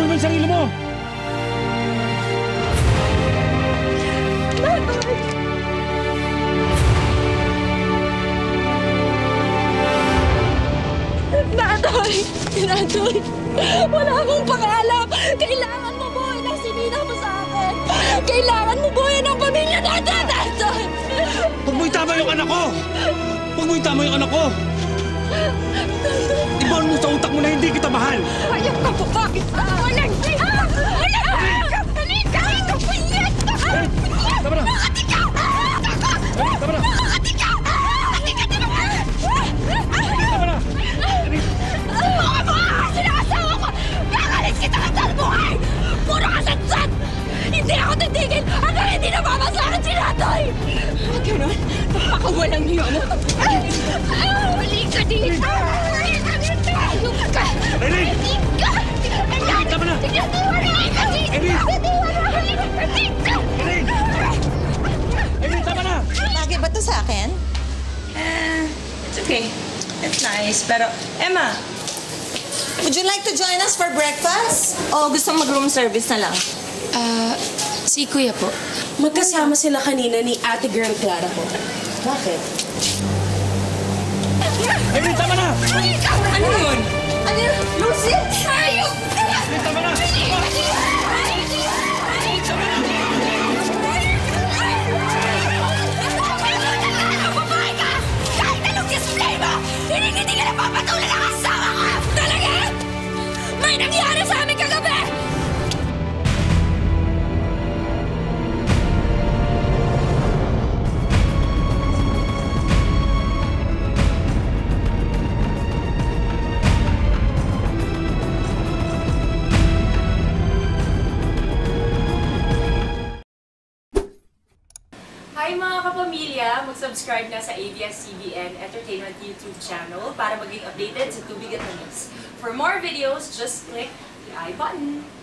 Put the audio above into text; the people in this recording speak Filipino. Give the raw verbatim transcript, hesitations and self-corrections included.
mo yung sarili mo! Natoy! Natoy! Wala akong pakialam! Kailangan mo buhay ng sinina mo sa akin! Kailangan mo buhay ng pamilya natin, Natoy! Huwag mo itama yung anak ko! Huwag mo itama yung anak ko! Ibaon mo sa utak mo na hindi kita mahal! Ayaw ka po! Bakit ka? Walang siya! Walang ka! Halika! Ito po yan! Tama na! Makati ka! Tama na! Makati ka! Makati ka naman! Tama na! Mga mga sinasawa ko! Kakalis kita ka sa buhay! Puro kasatsat! Hindi ako titigil hanggang hindi namamasakan si Natoy! Huwag ganun! Napakawalang niyo mo! Huli ka dito! Huli ka dito! Eileen! Eileen! Tama na! Natiwalain ka dito! Eileen! Natiwalain ka dito! Eileen! Eileen, tama na! Bagay ba to sa akin? Eh, it's okay. It's nice. Pero, Emma, Would you like to join us for breakfast? O gusto mag-room service na lang? Ah, si Kuya po. Magkasama sila kanina ni Ate Girl Clara po. Bakit? Eileen, tama na! ano yun? Ano yun? Lucy? Ayok! Eileen, tama na! Babae ka! Kahit anong display mo, hindi hindi ka napapatulan ang asawa ko! Talaga? May nangyari sa amin kagabi! Hi mga kapamilya! Mag-subscribe na sa A B S C B N Entertainment YouTube channel para maging updated sa tubig at news. For more videos, just click the I button.